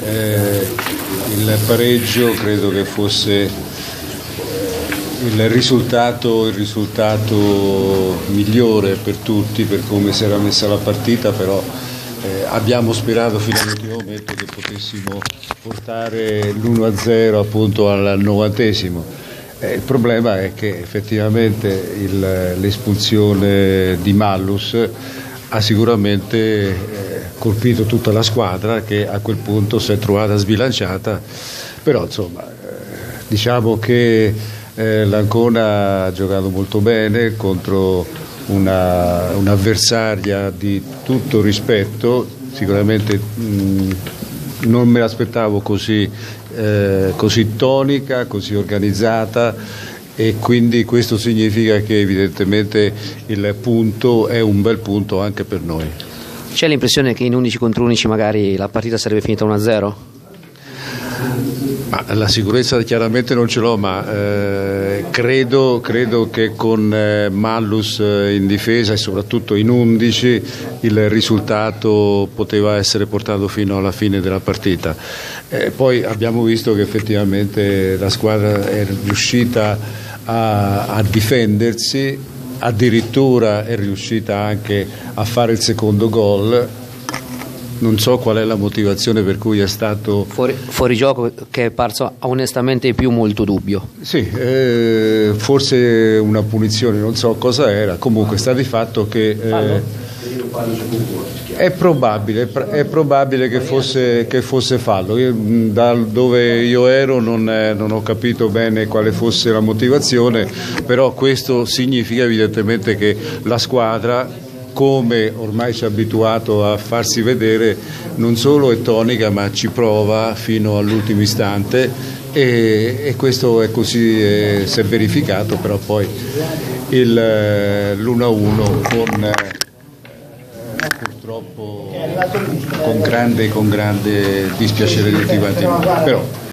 Il pareggio credo che fosse il risultato migliore per tutti, per come si era messa la partita, però abbiamo sperato fino all'ultimo momento che potessimo portare l'1-0 appunto al 90°. Il problema è che effettivamente l'espulsione di Mallus ha sicuramente colpito tutta la squadra, che a quel punto si è trovata sbilanciata, però insomma diciamo che l'Ancona ha giocato molto bene contro un'avversaria di tutto rispetto. Sicuramente non me l'aspettavo così tonica, così organizzata, e quindi questo significa che evidentemente il punto è un bel punto anche per noi. C'è l'impressione che in 11 contro 11 magari la partita sarebbe finita 1-0? Ma la sicurezza chiaramente non ce l'ho, ma credo che con Mallus in difesa e soprattutto in 11 il risultato poteva essere portato fino alla fine della partita. Poi abbiamo visto che effettivamente la squadra è riuscita a difendersi, addirittura è riuscita anche a fare il secondo gol. Non so qual è la motivazione per cui è stato fuori gioco, che è parso onestamente più molto dubbio. Sì, forse una punizione, non so cosa era. Comunque sta di fatto che è probabile che fosse fallo. Da dove io ero non ho capito bene quale fosse la motivazione, però questo significa evidentemente che la squadra, come ormai ci ha abituato a farsi vedere, non solo è tonica ma ci prova fino all'ultimo istante, e questo è così, si è verificato. Però poi l'1-1 purtroppo con grande dispiacere di tutti quanti, però